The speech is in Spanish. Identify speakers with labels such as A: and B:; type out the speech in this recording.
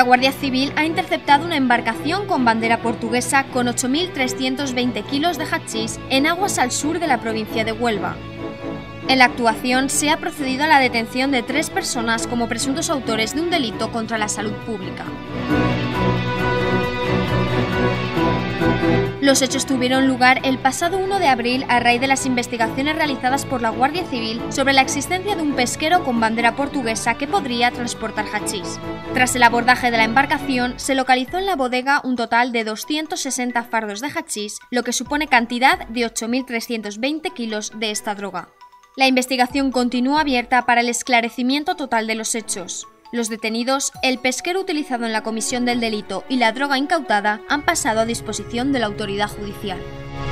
A: La Guardia Civil ha interceptado una embarcación con bandera portuguesa con 8.320 kilos de hachís en aguas al sur de la provincia de Huelva. En la actuación se ha procedido a la detención de 3 personas como presuntos autores de un delito contra la salud pública. Los hechos tuvieron lugar el pasado 1 de abril a raíz de las investigaciones realizadas por la Guardia Civil sobre la existencia de un pesquero con bandera portuguesa que podría transportar hachís. Tras el abordaje de la embarcación, se localizó en la bodega un total de 260 fardos de hachís, lo que supone cantidad de 8.320 kilos de esta droga. La investigación continúa abierta para el esclarecimiento total de los hechos. Los detenidos, el pesquero utilizado en la comisión del delito y la droga incautada han pasado a disposición de la autoridad judicial.